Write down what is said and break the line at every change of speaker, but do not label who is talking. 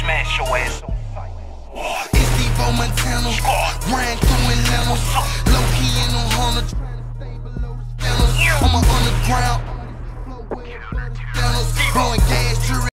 smash your ass.
It's Devo Montana, ran through Atlanta, low key in on